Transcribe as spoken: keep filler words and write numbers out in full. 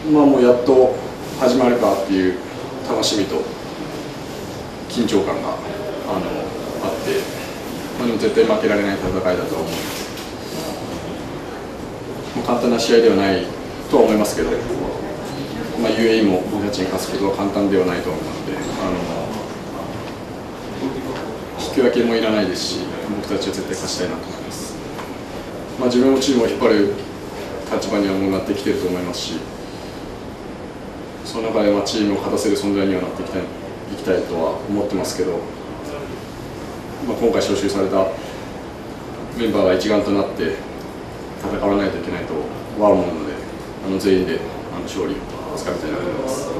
まあ、もうやっと始まるかっていう楽しみと緊張感があのあって、まあ、でも絶対負けられない戦いだとは思います。まあ、簡単な試合ではないとは思いますけど、まあ、ユーエーイー も僕たちに勝つことは簡単ではないと思うので、あの引き分けもいらないですし、僕たちは絶対勝ちたいなと思います。まあ、自分もチームを引っ張る立場にはもうなってきていると思いますし、その中でまあチームを勝たせる存在にはなっていきたい、いきたいとは思ってますけど、まあ、今回招集されたメンバーが一丸となって戦わないといけないとは思うので、あの全員であの勝利をつかみたいなと思います。